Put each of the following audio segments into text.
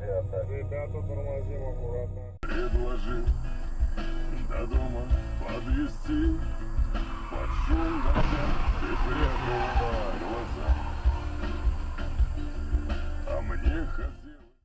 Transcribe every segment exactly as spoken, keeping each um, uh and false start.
ребята. Ребята, тормозим аккуратно. Предложил до дома подвезти. Под шум дождя ты прикрыла глаза, а мне хотелось.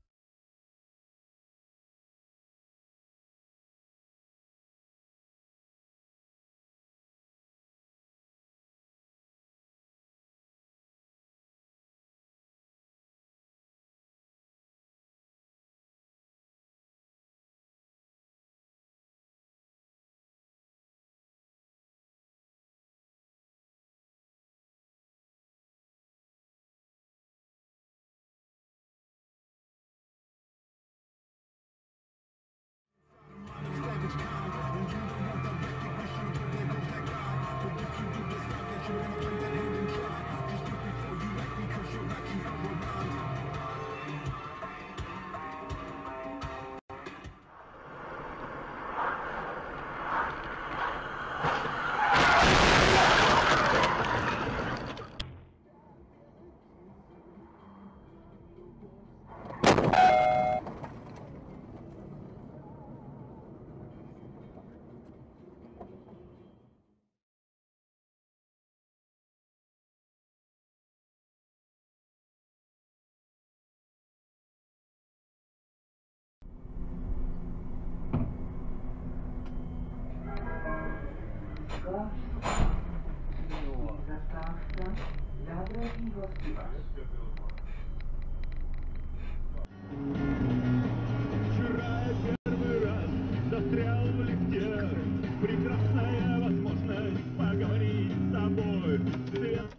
Вчера я первый раз застрял в лифте. Прекрасная возможность поговорить с тобой. Свет...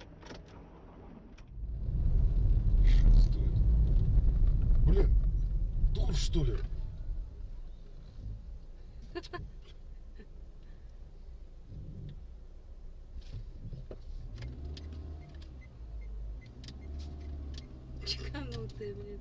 Стоит. Блин, дур что ли? Чеканутый, блин.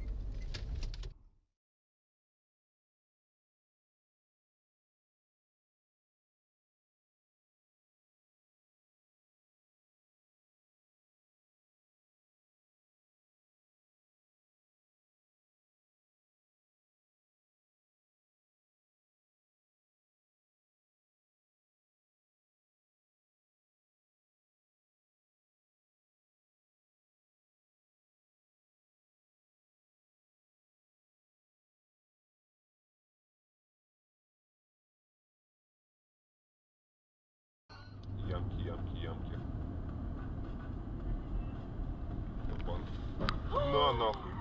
Ямки, ямки, ямки. Опа. На нахуй.